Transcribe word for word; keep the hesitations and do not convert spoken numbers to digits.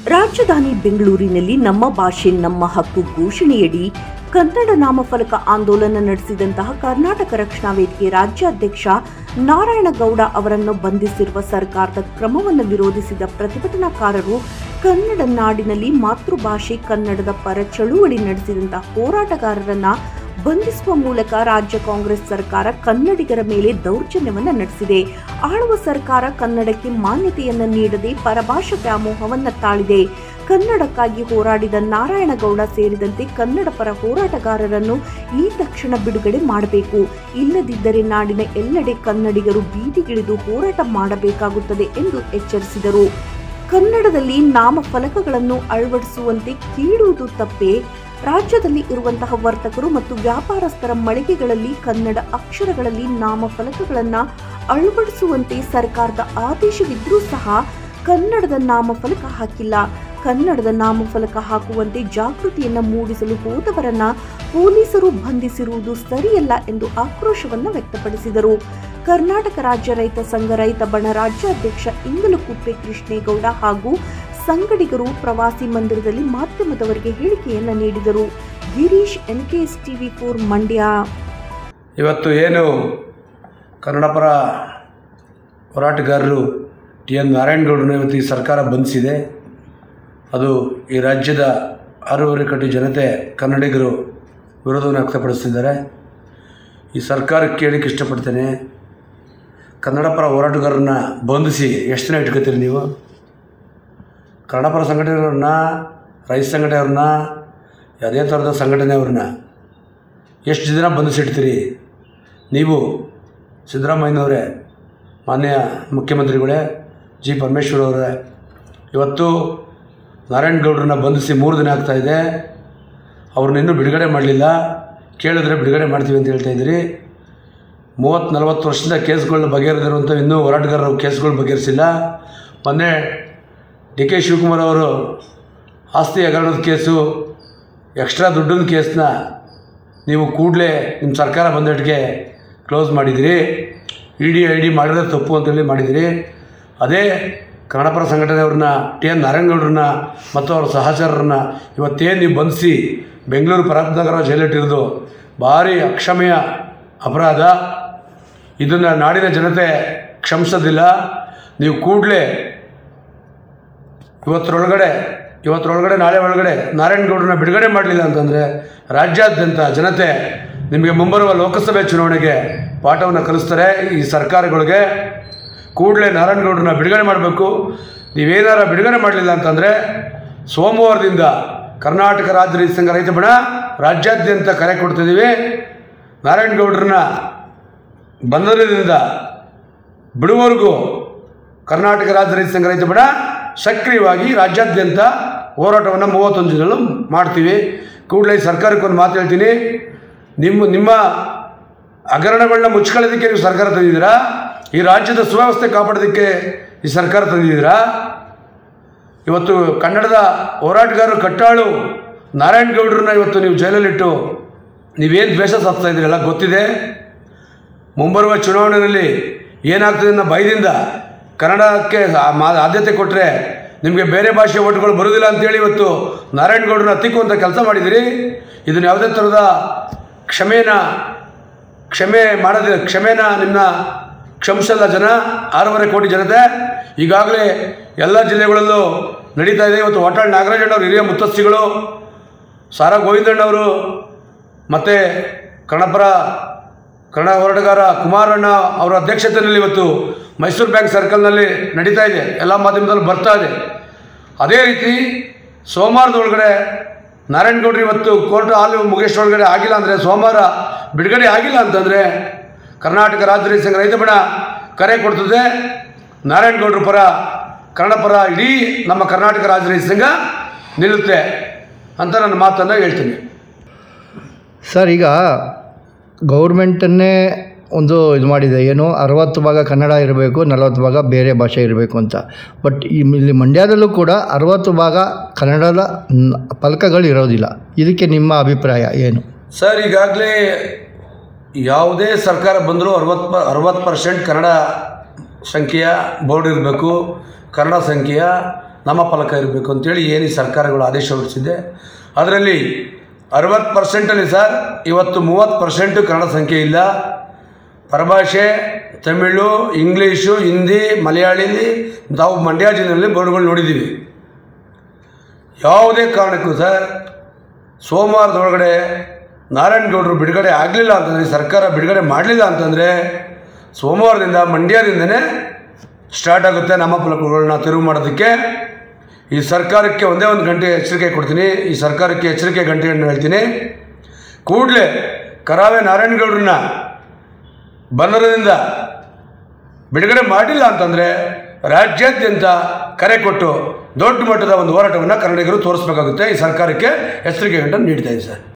ರಾಜಧಾನಿ ಬೆಂಗಳೂರಿನಲ್ಲಿ ನಮ್ಮ ಭಾಷೆ ನಮ್ಮ ಹಕ್ಕು ಘೋಷಣೆಯಡಿ ಕನ್ನಡ ನಾಮಫಲಕ ಆಂದೋಲನ ನಡೆಸಿದಂತಹ ಕರ್ನಾಟಕ ರಕ್ಷಣಾ ವೇದಿಕೆ ರಾಜ್ಯಾಧ್ಯಕ್ಷ ನಾರಾಯಣಗೌಡ ಅವರನ್ನು ಬಂಧಿಸಿರುವ ಸರ್ಕಾರದ ಕ್ರಮವನ್ನು ವಿರೋಧಿಸಿದ ಪ್ರತಿಭಟನಾಕಾರರು ಕನ್ನಡ ನಾಡಿನಲ್ಲಿ ಮಾತೃಭಾಷೆ ಕನ್ನಡದ ಪರ ಚಳುವಳಿ ನಡೆಸಿದಂತಹ ಹೋರಾಟಗಾರರನ್ನ ಬಂಧಿಸುವ ಮೂಲಕ ರಾಜ್ಯ ಕಾಂಗ್ರೆಸ್ ಸರ್ಕಾರ ಕನ್ನಡಿಗರ ಮೇಲೆ ದೌರ್ಜನ್ಯವನ್ನು ನಡೆಸಿದೆ. ಆಳುವ ಸರ್ಕಾರ ಕನ್ನಡಕ್ಕೆ ಮಾನ್ಯತೆಯನ್ನು ನೀಡದೆ ಪರಭಾಷಾ ವ್ಯಾಮೋಹವನ್ನು ತಾಳಿದೆ. ಕನ್ನಡಕ್ಕಾಗಿ ಹೋರಾಡಿದ ನಾರಾಯಣಗೌಡ ಸೇರಿದಂತೆ ಕನ್ನಡ ಪರ ಹೋರಾಟಗಾರರನ್ನು ಈ ತಕ್ಷಣ ಬಿಡುಗಡೆ ಮಾಡಬೇಕು. ಇಲ್ಲದಿದ್ದರೆ ನಾಡಿನ ಎಲ್ಲೆಡೆ ಕನ್ನಡಿಗರು ಬೀದಿಗಿಳಿದು ಹೋರಾಟ ಮಾಡಬೇಕಾಗುತ್ತದೆ ಎಂದು ಎಚ್ಚರಿಸಿದರು. ಕನ್ನಡದಲ್ಲಿ ನಾಮಫಲಕಗಳನ್ನು ಅಳವಡಿಸುವಂತೆ ಕೀಳುವುದು ತಪ್ಪೇ? ರಾಜ್ಯದಲ್ಲಿ ಇರುವಂತಹ ವರ್ತಕರು ಮತ್ತು ವ್ಯಾಪಾರಸ್ಥರ ಮಳಿಗೆಗಳಲ್ಲಿ ಕನ್ನಡ ಅಕ್ಷರಗಳಲ್ಲಿ ನಾಮಫಲಕಗಳನ್ನು ಅಳವಡಿಸುವಂತೆ ಸರ್ಕಾರದ ಆದೇಶವಿದ್ರೂ ಸಹ ಕನ್ನಡದ ನಾಮಫಲಕ ಹಾಕಿಲ್ಲ. ಕನ್ನಡದ ನಾಮಫಲಕ ಹಾಕುವಂತೆ ಜಾಗೃತಿಯನ್ನು ಮೂಡಿಸಲು ಹೋದವರನ್ನ ಪೊಲೀಸರು ಬಂಧಿಸಿರುವುದು ಸರಿಯಲ್ಲ ಎಂದು ಆಕ್ರೋಶವನ್ನು ವ್ಯಕ್ತಪಡಿಸಿದರು. ಕರ್ನಾಟಕ ರಾಜ್ಯ ರೈತ ಸಂಘ ರೈತ ಬಣ ರಾಜ್ಯಾಧ್ಯಕ್ಷ ಇಂಗಲಕುಪ್ಪೆ ಕೃಷ್ಣೇಗೌಡ ಹಾಗೂ ಸಂಗಡಿಗರು ಪ್ರವಾಸಿ ಮಂದಿರದಲ್ಲಿ ಮಾಧ್ಯಮದವರಿಗೆ ಹೇಳಿಕೆಯನ್ನು ನೀಡಿದರು. Girish, N K S TV four, Mandya. ಇವತ್ತು ಏನು ಕನ್ನಡ ಪರ ಹೋರಾಟಗಾರರು ಟಿ ಎನ್ ನಾರಾಯಣಗೌಡರನ್ನ ಇವತ್ತು ಈ ಸರ್ಕಾರ ಬಂಧಿಸಿದೆ. ಅದು ಈ ರಾಜ್ಯದ ಆರೂವರೆ ಕೋಟಿ ಜನತೆ ಕನ್ನಡಿಗರು ವಿರೋಧವನ್ನು ವ್ಯಕ್ತಪಡಿಸ್ತಿದ್ದಾರೆ. ಈ ಸರ್ಕಾರಕ್ಕೆ ಕೇಳಲಿಕ್ಕೆ ಇಷ್ಟಪಡ್ತೇನೆ, ಕನ್ನಡ ಪರ ಹೋರಾಟಗಾರರನ್ನ ಬಂಧಿಸಿ ಎಷ್ಟು ದಿನ ಇಟ್ಕೋತೀರಿ ನೀವು? ಕನ್ನಡ ಪರ ಸಂಘಟನೆಯವ್ರನ್ನ, ರೈತ ಸಂಘಟನೆಯವ್ರನ್ನ, ಯಾವುದೇ ಥರದ ಸಂಘಟನೆಯವ್ರನ್ನ ಎಷ್ಟು ದಿನ ಬಂಧಿಸಿಡ್ತೀರಿ ನೀವು? ಸಿದ್ದರಾಮಯ್ಯನವರೇ, ಮಾನ್ಯ ಮುಖ್ಯಮಂತ್ರಿಗಳೇ, ಜಿ ಪರಮೇಶ್ವರ್ ಅವರೇ, ಇವತ್ತು ನಾರಾಯಣಗೌಡರನ್ನ ಬಂಧಿಸಿ ಮೂರು ದಿನ ಆಗ್ತಾಯಿದೆ. ಅವ್ರನ್ನ ಇನ್ನೂ ಬಿಡುಗಡೆ ಮಾಡಲಿಲ್ಲ. ಕೇಳಿದ್ರೆ ಬಿಡುಗಡೆ ಮಾಡ್ತೀವಿ ಅಂತ ಹೇಳ್ತಾ ಇದ್ದೀರಿ. ಮೂವತ್ತು ನಲವತ್ತು ವರ್ಷದಿಂದ ಕೇಸ್ಗಳನ್ನ ಬಗೆಹರಿದಿರುವಂಥ ಇನ್ನೂ ಹೋರಾಟಗಾರರು ಕೇಸ್ಗಳು ಬಗೆಹರಿಸಿಲ್ಲ. ಮೊನ್ನೆ ಡಿ ಕೆ ಶಿವಕುಮಾರ್ ಅವರು ಆಸ್ತಿ ಹಗರಣದ ಕೇಸು, ಎಕ್ಸ್ಟ್ರಾ ದುಡ್ಡಿನ ಕೇಸನ್ನ ನೀವು ಕೂಡಲೇ ನಿಮ್ಮ ಸರ್ಕಾರ ಬಂದಟ್ಟಿಗೆ ಕ್ಲೋಸ್ ಮಾಡಿದಿರಿ. ಇ ಡಿ ಐ ಡಿ ಮಾಡಿದ್ರೆ ತಪ್ಪು ಅಂತೇಳಿ ಮಾಡಿದಿರಿ. ಅದೇ ಕನ್ನಡ ಪರ ಸಂಘಟನೆಯವ್ರನ್ನ, ಟಿ ಎನ್ ನಾರಾಯಣಗೌಡರನ್ನ ಮತ್ತು ಅವರ ಸಹಚರರನ್ನ ಇವತ್ತೇನು ನೀವು ಬಂಧಿಸಿ ಬೆಂಗಳೂರು ಪರಪ್ಪನಗರ ಜೈಲಿಟ್ಟಿರೋದು ಭಾರಿ ಅಕ್ಷಮ್ಯ ಅಪರಾಧ. ಇದನ್ನು ನಾಡಿನ ಜನತೆ ಕ್ಷಮಿಸೋದಿಲ್ಲ. ನೀವು ಕೂಡಲೇ ಇವತ್ತರೊಳಗಡೆ ಇವತ್ತರೊಳಗಡೆ ನಾಳೆ ಒಳಗಡೆ ನಾರಾಯಣಗೌಡರನ್ನ ಬಿಡುಗಡೆ ಮಾಡಲಿಲ್ಲ ಅಂತಂದರೆ ರಾಜ್ಯಾದ್ಯಂತ ಜನತೆ ನಿಮಗೆ ಮುಂಬರುವ ಲೋಕಸಭೆ ಚುನಾವಣೆಗೆ ಪಾಠವನ್ನು ಕಲಿಸ್ತಾರೆ. ಈ ಸರ್ಕಾರಗಳಿಗೆ ಕೂಡಲೇ ನಾರಾಯಣಗೌಡರನ್ನ ಬಿಡುಗಡೆ ಮಾಡಬೇಕು. ನೀವೇನಾರ ಬಿಡುಗಡೆ ಮಾಡಲಿಲ್ಲ ಅಂತಂದರೆ ಸೋಮವಾರದಿಂದ ಕರ್ನಾಟಕ ರಾಜ್ಯ ರೈತ ಸಂಘ ರೈತ ಬಣ ರಾಜ್ಯಾದ್ಯಂತ ಕರೆ ಕೊಡ್ತಿದ್ದೀವಿ. ನಾರಾಯಣಗೌಡರನ್ನ ಬಂಧನದಿಂದ ಬಿಡುವವರೆಗೂ ಕರ್ನಾಟಕ ರಾಜ್ಯ ರೈತ ಸಂಘ ರೈತ ಬಣ ಸಕ್ರಿಯವಾಗಿ ರಾಜ್ಯಾದ್ಯಂತ ಹೋರಾಟವನ್ನು ಮೂವತ್ತೊಂದು ದಿನಗಳು ಮಾಡ್ತೀವಿ. ಕೂಡಲೇ ಸರ್ಕಾರಕ್ಕೆ ಒಂದು ಮಾತು ಹೇಳ್ತೀನಿ, ನಿಮ್ಮ ನಿಮ್ಮ ಹಗರಣಗಳನ್ನ ಮುಚ್ಕೊಳ್ಳೋದಕ್ಕೆ ನೀವು ಸರ್ಕಾರ ತಂದಿದ್ದೀರಾ? ಈ ರಾಜ್ಯದ ಸುವ್ಯವಸ್ಥೆ ಕಾಪಾಡೋದಕ್ಕೆ ಈ ಸರ್ಕಾರ ತಂದಿದ್ದೀರಾ? ಇವತ್ತು ಕನ್ನಡದ ಹೋರಾಟಗಾರರು ಕಟ್ಟಾಳು ನಾರಾಯಣಗೌಡರನ್ನ ಇವತ್ತು ನೀವು ಜೈಲಲ್ಲಿಟ್ಟು ನೀವೇನು ದ್ವೇಷ ಸಾಧಿಸ್ತಾ ಇದ್ದೀರಲ್ಲ ಗೊತ್ತಿದೆ. ಮುಂಬರುವ ಚುನಾವಣೆಯಲ್ಲಿ ಏನಾಗ್ತದೆ ಅನ್ನೋ ಭಯದಿಂದ ಕನ್ನಡಕ್ಕೆ ಆದ್ಯತೆ ಕೊಟ್ಟರೆ ನಿಮಗೆ ಬೇರೆ ಭಾಷೆ ಓಟ್ಗಳು ಬರೋದಿಲ್ಲ ಅಂತೇಳಿ ಇವತ್ತು ನಾರಾಯಣಗೌಡರನ್ನ ಹತ್ತಿಕ್ಕುವಂಥ ಕೆಲಸ ಮಾಡಿದಿರಿ. ಇದನ್ನು ಯಾವುದೇ ಥರದ ಕ್ಷಮೆನ ಕ್ಷಮೆ ಮಾಡೋದಿಲ್ಲ. ಕ್ಷಮೆನ ನಿಮ್ಮನ್ನ ಕ್ಷಮಿಸಲ್ಲ ಜನ, ಆರೂವರೆ ಕೋಟಿ ಜನತೆ. ಈಗಾಗಲೇ ಎಲ್ಲ ಜಿಲ್ಲೆಗಳಲ್ಲೂ ನಡೀತಾ ಇದೆ. ಇವತ್ತು ವಾಟಾಳ್ ನಾಗರಾಜಣ್ಣವರು, ಹಿರಿಯ ಮುತ್ತಸ್ತಿಗಳು, ಸಾರಾ ಗೋವಿಂದಣ್ಣವರು ಮತ್ತು ಕನ್ನಡಪರ ಕನ್ನಡ ಹೋರಾಟಗಾರ ಕುಮಾರಣ್ಣ ಅವರ ಅಧ್ಯಕ್ಷತೆಯಲ್ಲಿ ಇವತ್ತು ಮೈಸೂರು ಬ್ಯಾಂಕ್ ಸರ್ಕಲ್ನಲ್ಲಿ ನಡೀತಾ ಇದೆ. ಎಲ್ಲ ಮಾಧ್ಯಮದಲ್ಲೂ ಬರ್ತಾ ಇದೆ. ಅದೇ ರೀತಿ ಸೋಮವಾರದೊಳಗಡೆ ನಾರಾಯಣಗೌಡರು ಇವತ್ತು ಕೋರ್ಟ್ ಹಾಲು ಮುಗಿಸೋಳಗಡೆ ಆಗಿಲ್ಲ ಅಂದರೆ, ಸೋಮವಾರ ಬಿಡುಗಡೆ ಆಗಿಲ್ಲ ಅಂತಂದರೆ ಕರ್ನಾಟಕ ರಾಜ್ಯ ರೈತ ಸಂಘ ರೈತ ಬಣ ಕರೆ ಕೊಡ್ತದೆ. ನಾರಾಯಣಗೌಡರ ಪರ, ಕನ್ನಡ ಪರ ಇಡೀ ನಮ್ಮ ಕರ್ನಾಟಕ ರಾಜ್ಯ ರೈತ ಸಂಘ ನಿಲ್ಲುತ್ತೆ ಅಂತ ನನ್ನ ಮಾತನ್ನು ಹೇಳ್ತೀನಿ. ಸರ್, ಈಗ ಗೌರ್ಮೆಂಟನ್ನೇ ಒಂದು ಇದು ಮಾಡಿದೆ, ಏನು ಅರವತ್ತು ಭಾಗ ಕನ್ನಡ ಇರಬೇಕು, ನಲವತ್ತು ಭಾಗ ಬೇರೆ ಭಾಷೆ ಇರಬೇಕು ಅಂತ. ಬಟ್ ಇಲ್ಲಿ ಮಂಡ್ಯದಲ್ಲೂ ಕೂಡ ಅರವತ್ತು ಭಾಗ ಕನ್ನಡದ ಫಲಕಗಳು ಇರೋದಿಲ್ಲ. ಇದಕ್ಕೆ ನಿಮ್ಮ ಅಭಿಪ್ರಾಯ ಏನು? ಸರ್, ಈಗಾಗಲೇ ಯಾವುದೇ ಸರ್ಕಾರ ಬಂದರೂ ಅರವತ್ತು ಅರವತ್ತು ಪರ್ಸೆಂಟ್ ಕನ್ನಡ ಸಂಖ್ಯೆಯ ಬೋರ್ಡ್ ಇರಬೇಕು, ಕನ್ನಡ ಸಂಖ್ಯೆಯ ನಾಮಫಲಕ ಇರಬೇಕು ಅಂತೇಳಿ ಏನು ಈ ಸರ್ಕಾರಗಳು ಆದೇಶ ಹೊರಡಿಸಿದೆ. ಅದರಲ್ಲಿ ಅರವತ್ತು ಪರ್ಸೆಂಟಲ್ಲಿ ಸರ್ ಇವತ್ತು ಮೂವತ್ತು ಪರ್ಸೆಂಟು ಕನ್ನಡ ಸಂಖ್ಯೆ ಇಲ್ಲ. ಪರಭಾಷೆ ತಮಿಳು, ಇಂಗ್ಲೀಷು, ಹಿಂದಿ, ಮಲಯಾಳಿಲಿ ನಾವು ಮಂಡ್ಯ ಜಿಲ್ಲೆಯಲ್ಲಿ ಬೋರ್ಡ್ಗಳು ನೋಡಿದ್ದೀವಿ. ಯಾವುದೇ ಕಾರಣಕ್ಕೂ ಸರ್ ಸೋಮವಾರದೊಳಗಡೆ ನಾರಾಯಣಗೌಡರು ಬಿಡುಗಡೆ ಆಗಲಿಲ್ಲ ಅಂತಂದರೆ, ಸರ್ಕಾರ ಬಿಡುಗಡೆ ಮಾಡಲಿಲ್ಲ ಅಂತಂದರೆ ಸೋಮವಾರದಿಂದ ಮಂಡ್ಯದಿಂದನೇ ಸ್ಟಾರ್ಟ್ ಆಗುತ್ತೆ ನಾಮಫಲಕಗಳನ್ನ ತೆರವು ಮಾಡೋದಕ್ಕೆ. ಈ ಸರ್ಕಾರಕ್ಕೆ ಒಂದೇ ಒಂದು ಗಂಟೆ ಎಚ್ಚರಿಕೆ ಕೊಡ್ತೀನಿ. ಈ ಸರ್ಕಾರಕ್ಕೆ ಎಚ್ಚರಿಕೆ ಗಂಟೆಯನ್ನು ಹೇಳ್ತೀನಿ. ಕೂಡಲೇ ಕರಾವೆ ನಾರಾಯಣಗೌಡರನ್ನ ಬಂಧನದಿಂದ ಬಿಡುಗಡೆ ಮಾಡಿಲ್ಲ ಅಂತಂದರೆ ರಾಜ್ಯಾದ್ಯಂತ ಕರೆ ಕೊಟ್ಟು ದೊಡ್ಡ ಮಟ್ಟದ ಒಂದು ಹೋರಾಟವನ್ನು ಕನ್ನಡಿಗರು ತೋರಿಸಬೇಕಾಗುತ್ತೆ. ಈ ಸರ್ಕಾರಕ್ಕೆ ಎಚ್ಚರಿಕೆ ಗಂಟೆ ನೀಡ್ತಾ ಇದೆ ಸರ್.